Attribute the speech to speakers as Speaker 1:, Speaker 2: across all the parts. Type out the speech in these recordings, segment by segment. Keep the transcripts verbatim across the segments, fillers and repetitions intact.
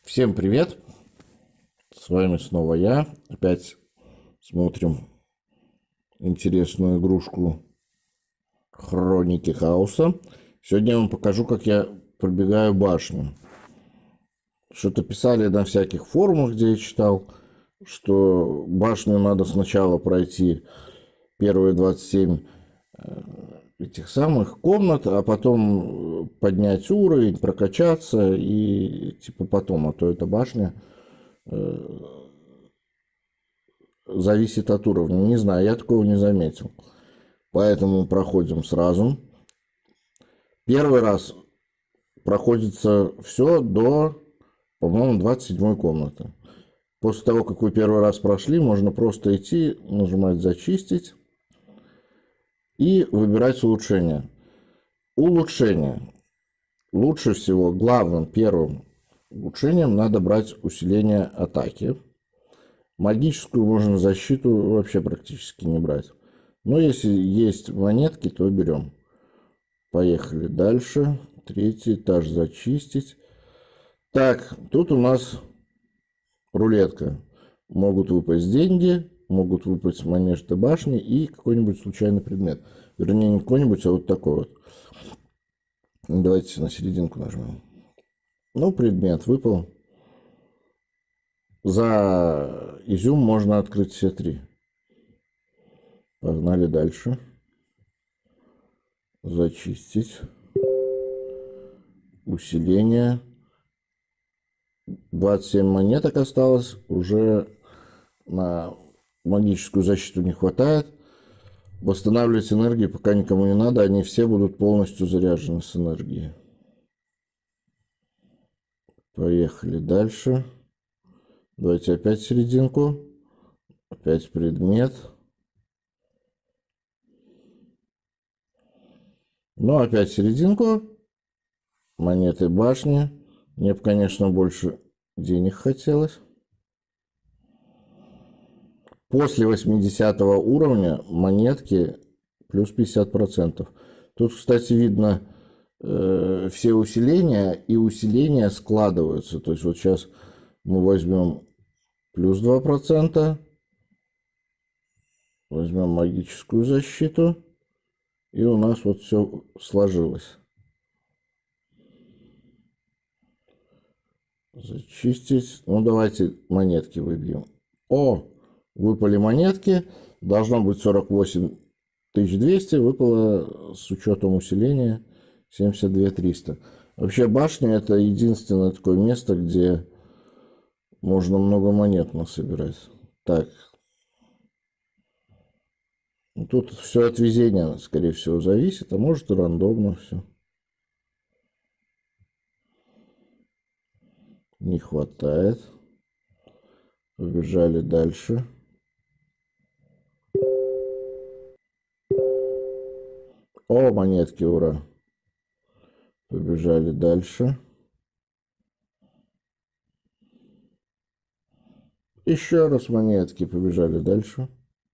Speaker 1: Всем привет! С вами снова я. Опять смотрим интересную игрушку Хроники Хаоса. Сегодня я вам покажу, как я пробегаю башню. Что-то писали на всяких форумах, где я читал, что башню надо сначала пройти первые двадцать семь этих самых комнат, а потом поднять уровень, прокачаться и типа потом, а то эта башня зависит от уровня. Не знаю, я такого не заметил. Поэтому проходим сразу. Первый раз проходится все до, по-моему, двадцать седьмой комнаты. После того, как вы первый раз прошли, можно просто идти, нажимать «Зачистить» и выбирать улучшение. Улучшение. Лучше всего, главным первым улучшением надо брать усиление атаки. Магическую можно защиту вообще практически не брать. Но если есть монетки, то берем. Поехали дальше. Третий этаж зачистить. Так, тут у нас рулетка. Могут выпасть деньги, могут выпасть монеты башни и какой-нибудь случайный предмет. Вернее, не какой-нибудь, а вот такой вот. Давайте на серединку нажмем. Ну, предмет выпал. За изюм можно открыть все три. Погнали дальше. Зачистить. Усиление. двадцать семь монеток осталось. Уже на магическую защиту не хватает. Восстанавливать энергию пока никому не надо. Они все будут полностью заряжены с энергией. Поехали дальше. Давайте опять серединку. Опять предмет. Ну, опять серединку. Монеты башни. Мне бы, конечно, больше денег хотелось. После восьмидесятого уровня монетки плюс пятьдесят процентов. Тут, кстати, видно э, все усиления, и усиления складываются. То есть вот сейчас мы возьмем плюс два процента. Возьмем магическую защиту. И у нас вот все сложилось. Зачистить. Ну, давайте монетки выбьем. О, выпали монетки. Должно быть сорок восемь тысяч двести. Выпало с учетом усиления семьдесят две тысячи триста. Вообще башня это единственное такое место, где можно много монет насобирать. Так. Тут все от везения, скорее всего, зависит, а может и рандомно все. Не хватает. Побежали дальше. О, монетки, ура. Побежали дальше. Еще раз монетки, побежали дальше.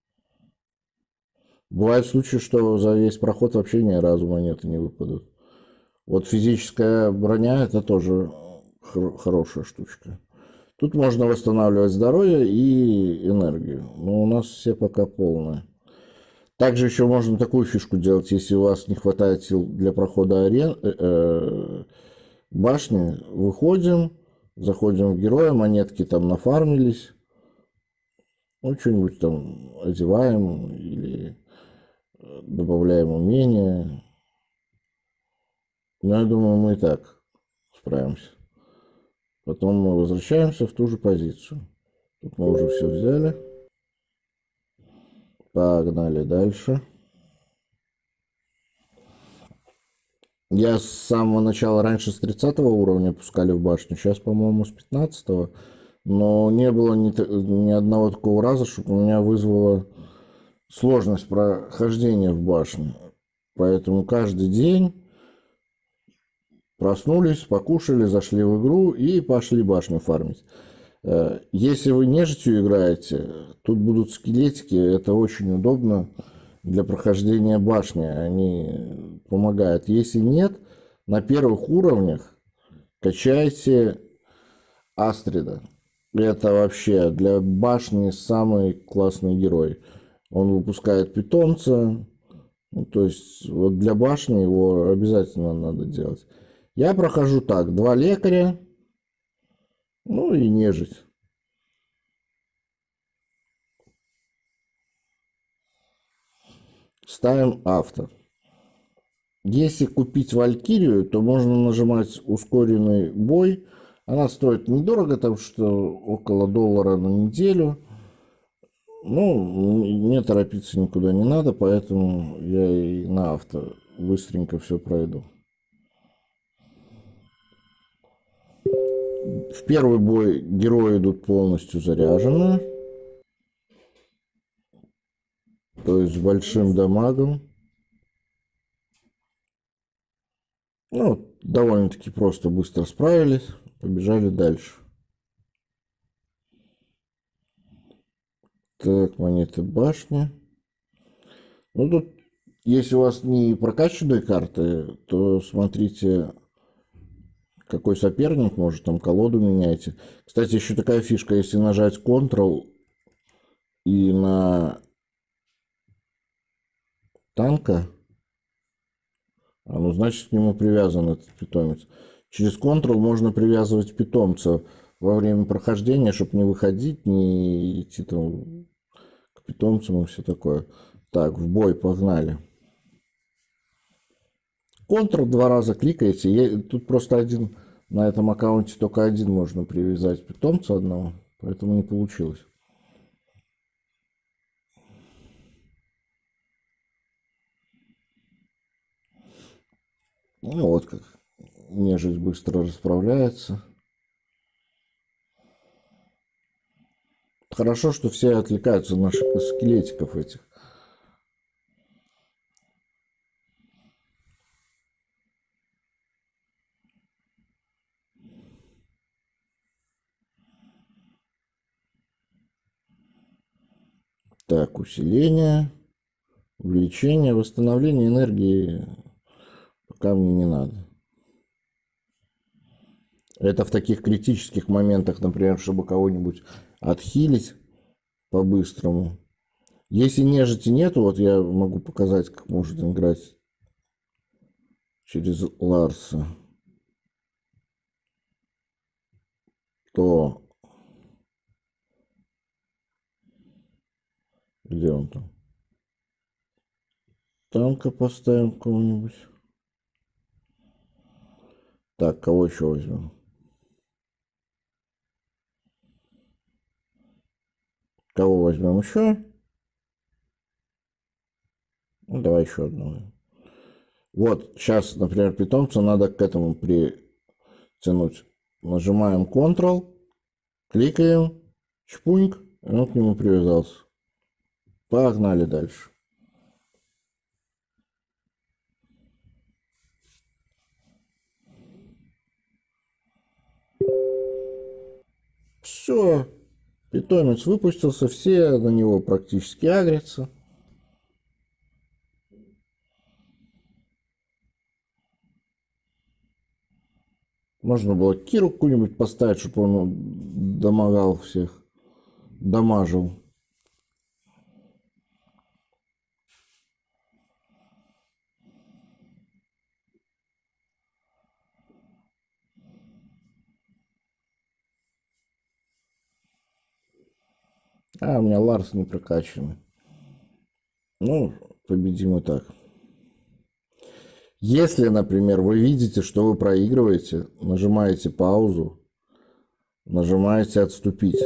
Speaker 1: Бывают случаи, что за весь проход вообще ни разу монеты не выпадут. Вот физическая броня это тоже хорошая штучка. Тут можно восстанавливать здоровье и энергию. Но у нас все пока полные. Также еще можно такую фишку делать, если у вас не хватает сил для прохода арен, э, э, башни. Выходим, заходим в героя, монетки там нафармились. Ну, что-нибудь там одеваем или добавляем умения. Но я думаю, мы и так справимся. Потом мы возвращаемся в ту же позицию. Тут мы уже все взяли. Погнали дальше. Я с самого начала раньше с тридцатого уровня пускали в башню. Сейчас, по-моему, с пятнадцатого. Но не было ни, ни одного такого раза, чтобы у меня вызвало сложность прохождения в башню. Поэтому каждый день проснулись, покушали, зашли в игру и пошли башню фармить. Если вы нежитью играете, тут будут скелетики, это очень удобно для прохождения башни, они помогают. Если нет, на первых уровнях качайте Астрида. Это вообще для башни самый классный герой. Он выпускает питомца. Ну, то есть вот для башни его обязательно надо делать. Я прохожу так. Два лекаря. Ну и нежить. Ставим авто. Если купить Валькирию, то можно нажимать ускоренный бой. Она стоит недорого, там что около доллара на неделю. Ну, не торопиться никуда не надо, поэтому я и на авто быстренько все пройду. В первый бой герои идут полностью заряжены, то есть с большим дамагом. Ну, довольно-таки просто быстро справились, побежали дальше. Так, монеты башни. Ну, тут, если у вас не прокачанные карты, то смотрите, какой соперник, может, там колоду меняете. Кстати, еще такая фишка, если нажать Ctrl и на танка, а, ну, значит, к нему привязан этот питомец. Через Ctrl можно привязывать питомца во время прохождения, чтобы не выходить, не идти там к питомцам и все такое. Так, в бой погнали. Ctrl два раза кликаете. Я, тут просто один, на этом аккаунте только один можно привязать питомца одного, поэтому не получилось. Ну вот как нежить быстро расправляется. Хорошо, что все отвлекаются на наших скелетиков этих. Так, усиление, увеличение, восстановление энергии пока мне не надо. Это в таких критических моментах, например, чтобы кого-нибудь отхилить по-быстрому. Если нежити нету, вот я могу показать, как можно играть через Ларса, то где он там? Танка поставим кого-нибудь. Так, кого еще возьмем? Кого возьмем еще? Ну, давай еще одного. Вот, сейчас, например, питомца надо к этому притянуть. Нажимаем Ctrl, кликаем, чпуньк, и он к нему привязался. Погнали дальше. Все, питомец выпустился, все на него практически агрятся. Можно было Киру какую-нибудь поставить, чтобы он домогал всех, дамажил. А, у меня Ларс не прокачанный. Ну, победим и так. Если, например, вы видите, что вы проигрываете, нажимаете паузу, нажимаете отступить.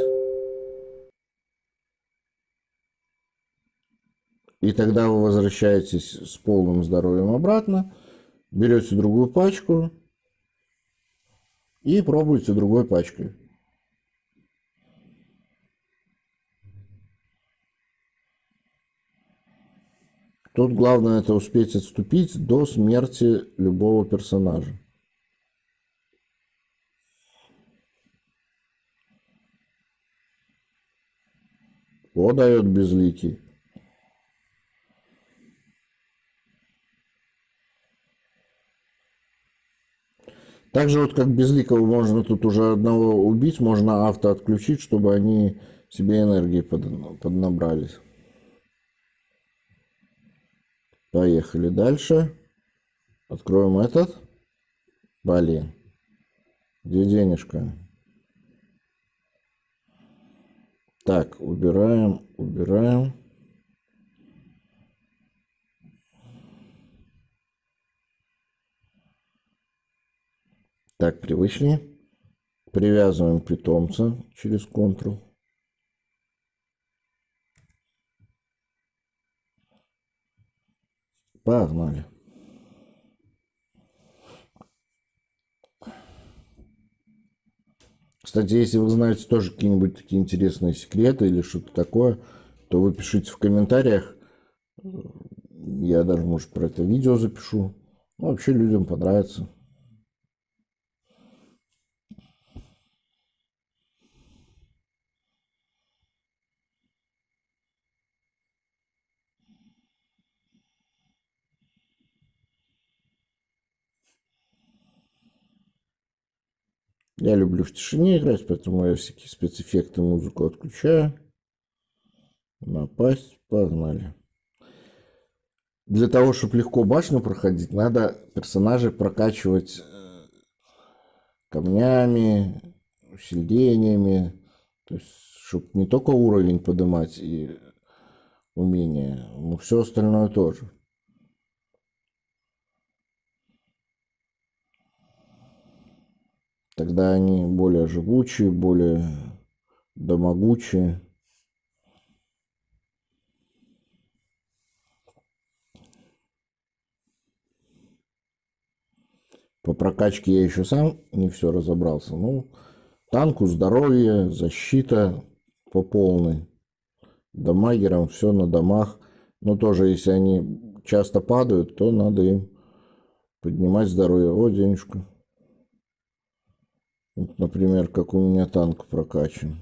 Speaker 1: И тогда вы возвращаетесь с полным здоровьем обратно, берете другую пачку и пробуете другой пачкой. Тут главное это успеть отступить до смерти любого персонажа. О, дает безликий. Также вот как безликого можно тут уже одного убить, можно авто отключить, чтобы они себе энергии под, поднабрались. Поехали дальше. Откроем этот. Блин. Где денежка? Так, убираем, убираем. Так, привычнее. Привязываем питомца через Ctrl. Погнали. Кстати, если вы знаете тоже какие-нибудь такие интересные секреты или что-то такое, то вы пишите в комментариях. Я даже, может, про это видео запишу. Ну, вообще людям понравится. Я люблю в тишине играть, поэтому я всякие спецэффекты, музыку отключаю. Напасть, погнали. Для того, чтобы легко башню проходить, надо персонажей прокачивать камнями, усилениями. То есть, чтобы не только уровень поднимать и умения, но все остальное тоже. Тогда они более живучие, более домогучие. По прокачке я еще сам не все разобрался. Ну, танку здоровье, защита по полной. Дамагерам все на домах. Но тоже, если они часто падают, то надо им поднимать здоровье. О, денежку. Вот, например, как у меня танк прокачан.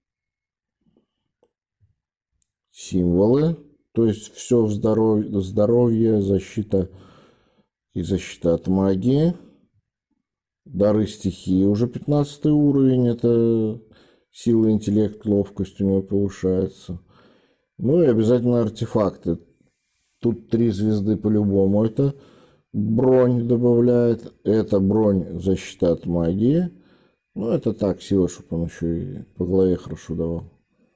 Speaker 1: Символы. То есть все в здоровье, здоровье, защита и защита от магии. Дары стихии уже пятнадцатый уровень. Это сила, интеллект, ловкость у него повышается. Ну и обязательно артефакты. Тут три звезды по-любому. Это бронь добавляет. Это бронь, защита от магии. Ну это так, сила, чтобы он еще и по голове хорошо давал.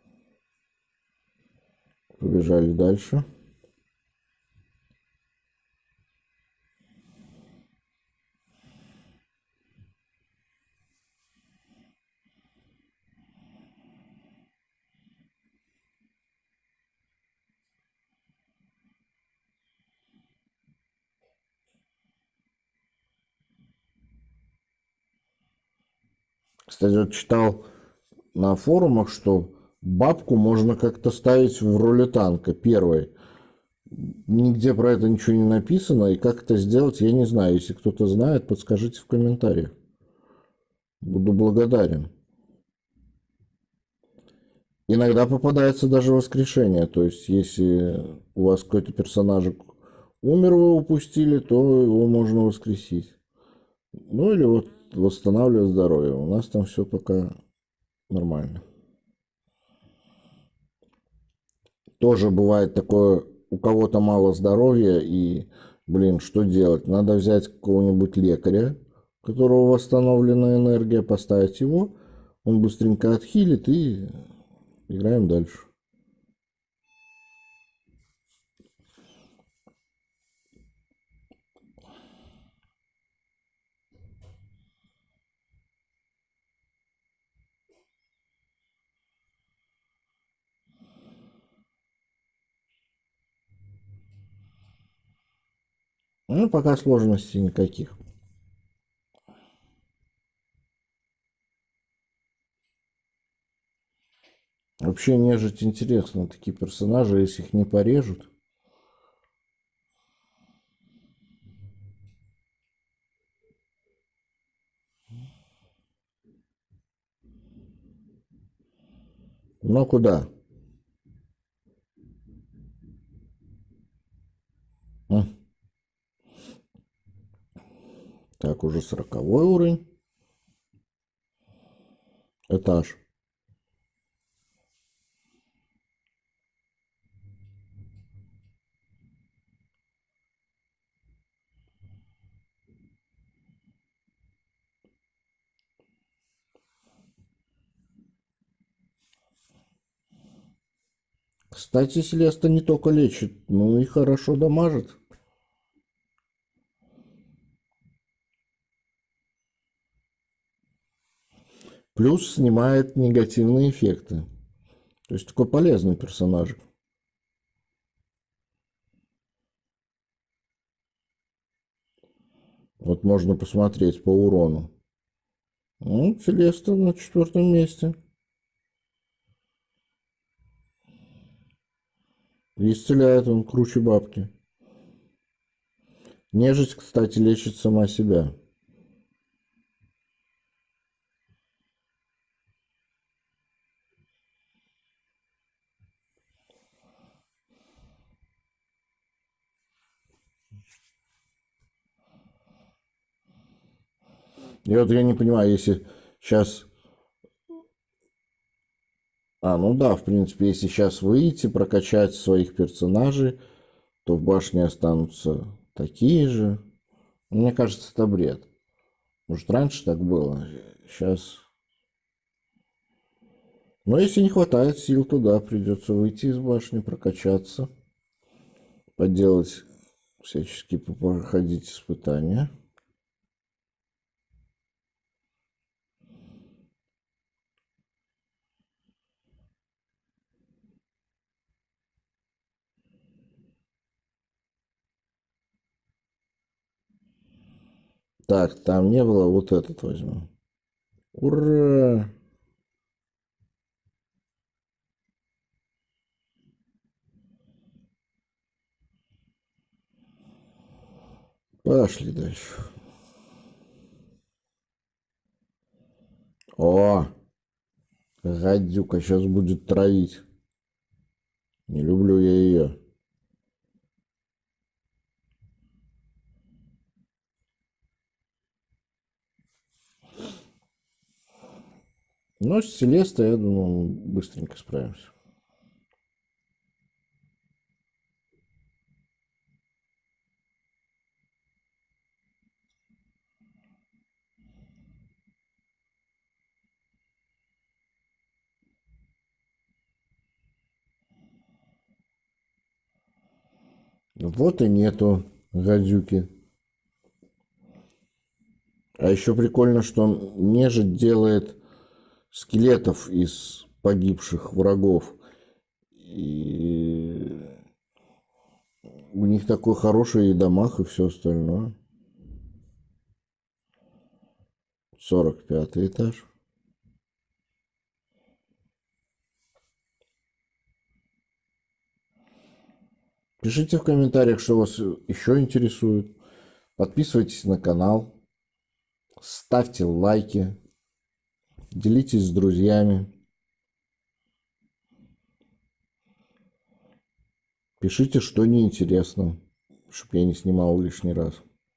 Speaker 1: Побежали дальше. Кстати, вот читал на форумах, что бабку можно как-то ставить в роли танка первой. Нигде про это ничего не написано, и как это сделать, я не знаю. Если кто-то знает, подскажите в комментариях. Буду благодарен. Иногда попадается даже воскрешение. То есть, если у вас какой-то персонажик умер, вы упустили, то его можно воскресить. Ну или вот восстанавливать здоровье. У нас там все пока нормально. Тоже бывает такое, у кого-то мало здоровья, и, блин, что делать? Надо взять какого-нибудь лекаря, у которого восстановлена энергия, поставить его, он быстренько отхилит, и играем дальше. Ну, пока сложностей никаких. Вообще нежить интересно, такие персонажи, если их не порежут. Ну, куда? Так, Так, уже сороковой уровень. Этаж. Кстати, Селеста не только лечит, но и хорошо дамажит. Плюс снимает негативные эффекты. То есть такой полезный персонажик. Вот можно посмотреть по урону. Ну, Селеста на четвертом месте. И исцеляет он круче бабки. Нежить, кстати, лечит сама себя. И вот я не понимаю, если сейчас... А, ну да, в принципе, если сейчас выйти, прокачать своих персонажей, то в башне останутся такие же. Мне кажется, это бред. Может, раньше так было, сейчас... Но если не хватает сил, то да, придется выйти из башни, прокачаться, поделать всячески, проходить испытания. Так, там не было, вот этот возьму. Ура! Пошли дальше. О, гадюка сейчас будет травить. Не люблю я ее. Но с Селестой, я думаю, быстренько справимся. Вот и нету гадюки. А еще прикольно, что нежить делает скелетов из погибших врагов. И у них такой хороший и дамаг, и все остальное. сорок пятый этаж. Пишите в комментариях, что вас еще интересует. Подписывайтесь на канал. Ставьте лайки. Делитесь с друзьями. Пишите, что неинтересно, чтобы я не снимал лишний раз.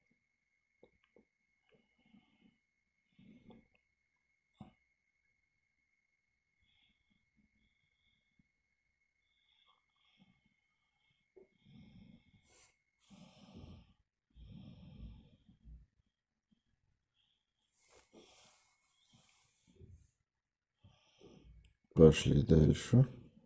Speaker 1: Пошли дальше.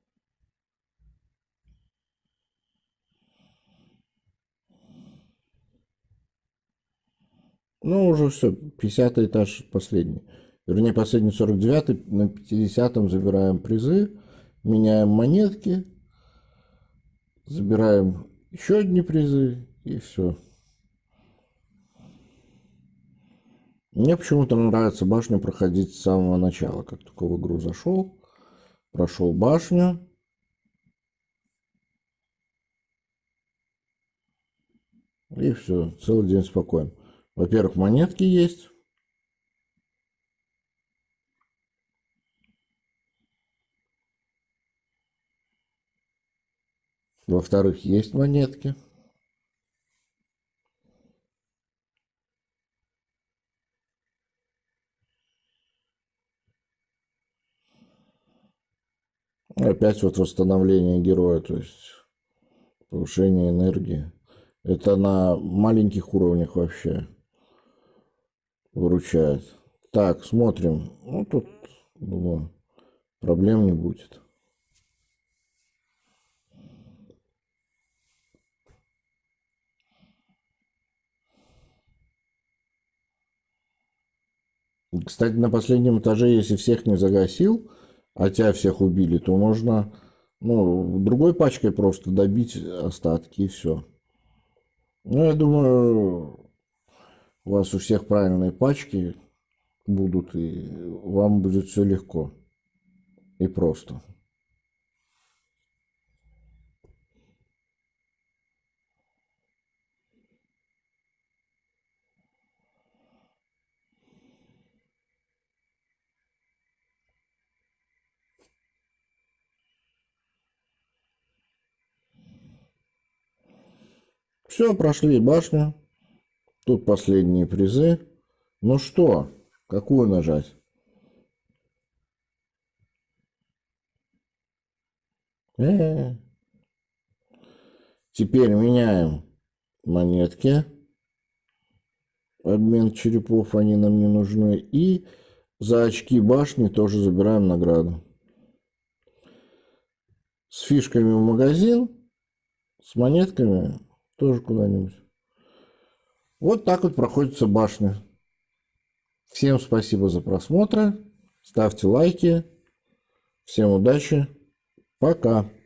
Speaker 1: Ну, уже все. пятидесятый этаж последний. Вернее, последний сорок девятый. На пятидесятом забираем призы. Меняем монетки. Забираем еще одни призы. И все. Мне почему-то нравится башню проходить с самого начала. Как только в игру зашел. Прошел башню. И все. Целый день спокойно. Во-первых, монетки есть. Во-вторых, есть монетки. Опять вот восстановление героя, то есть повышение энергии. Это на маленьких уровнях вообще выручает. Так, смотрим. Ну, тут, думаю, проблем не будет. Кстати, на последнем этаже, если всех не загасил, а тебя всех убили, то можно, ну, другой пачкой просто добить остатки и все. Ну, я думаю, у вас у всех правильные пачки будут, и вам будет все легко и просто. Все, прошли башню. Тут последние призы. Ну что, какую нажать? Э-э-э. Теперь меняем монетки. Обмен черепов, они нам не нужны. И за очки башни тоже забираем награду. С фишками в магазин, с монетками тоже куда-нибудь. Вот так вот проходится башня. Всем спасибо за просмотр. Ставьте лайки. Всем удачи. Пока.